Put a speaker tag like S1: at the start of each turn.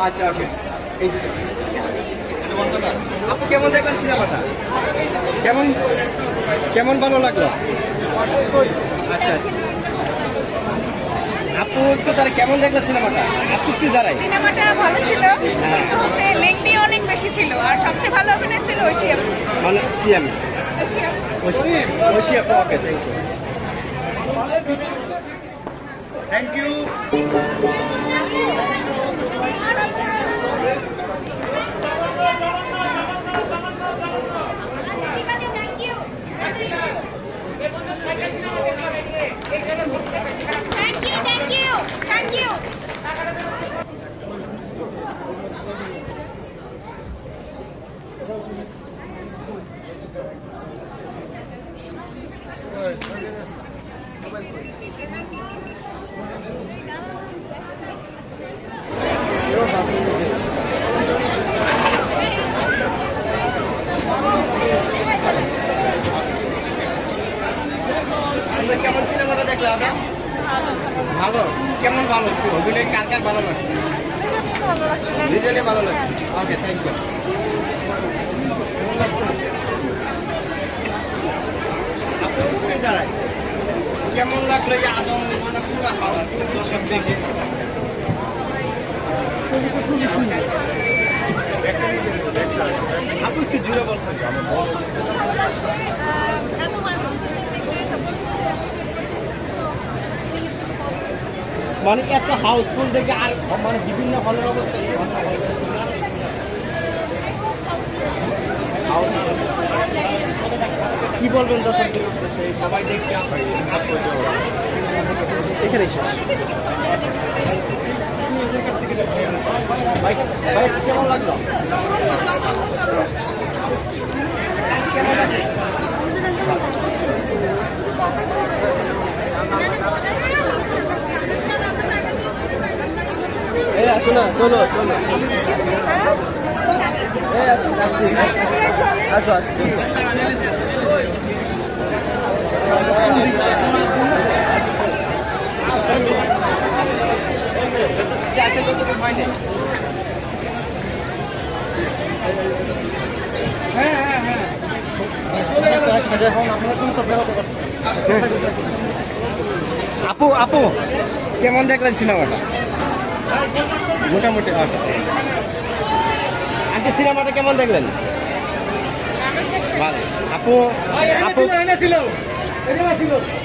S1: আচ্ছা ওকে। আপু কেমন দেখলেন সিনেমাটা? কেমন কেমন ভালো লাগলো? আচ্ছা আপু একটু তারা কেমন দেখলো সিনেমাটা? আপু একটু দাঁড়াই।
S2: সিনেমাটা ভালো ছিল, কিন্তু হচ্ছে লেংথি অনেক বেশি ছিল, আর সবচেয়ে ভালো অভিনয় ছিল ঐশী আপু।
S1: মানে সিএম
S2: ঐশী আপু।
S1: ঐশী আপু, ওকে থ্যাংক ইউ। কেমন সিনেমাটা দেখলে আদা? ভালো। কেমন ভালো? অভিনয় কার কার ভালো লাগছে? নিজেরই ভালো লাগছে। Okay thank you. কেমন লাগলো যে আদম মানে পুরো হাউস দর্শক দেখে? আপু একটু জুড়ে বলতেন। মানে এত হাউসফুল দেখে আর মানে বিভিন্ন হলের অবস্থা কি বলবেন দর্শকদের উদ্দেশ্যে? সবাই দেখছে এখানে ভাই কেমন লাগলো? শোনা চলো চলো আচ্ছা চাচা তো তোকে ভয় নেই। হ্যাঁ হ্যাঁ হ্যাঁ আপু আপু কেমন দেখলেন সিনেমাটা? মোটামুটি। আন্টি সিনেমাটা কেমন দেখলেন? ভালো। আপু আপু